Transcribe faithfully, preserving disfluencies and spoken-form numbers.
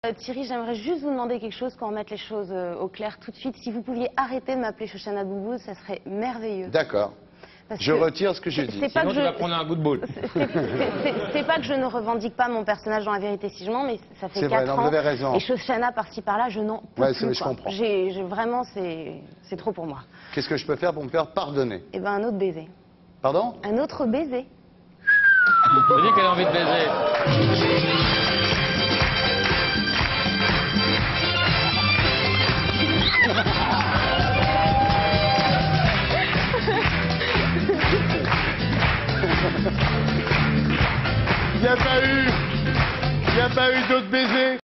Euh, Thierry, j'aimerais juste vous demander quelque chose pour mettre les choses euh, au clair tout de suite. Si vous pouviez arrêter de m'appeler Shoshana Boubou, ça serait merveilleux. D'accord. Parce Je que retire ce que j'ai dit. c'est pas Sinon, que tu je- vas prendre un coup de boule. C'est- c'est- c'est- C'est pas que je ne revendique pas mon personnage dans La Vérité si je mens, mais ça fait C'est vrai, quatre non, vous ans. avez raison. Et Shoshana par-ci par-là, je n'en peux Ouais, plus. c'est- je quoi. comprends. J'ai, j'ai- vraiment, c'est, c'est trop pour moi. Qu'est-ce que je peux faire pour me faire pardonner? Et ben un autre baiser. Pardon? Un autre baiser. Je dis qu'elle a envie de baiser. Il n'y a pas eu... Il n'y a pas eu d'autres baisers.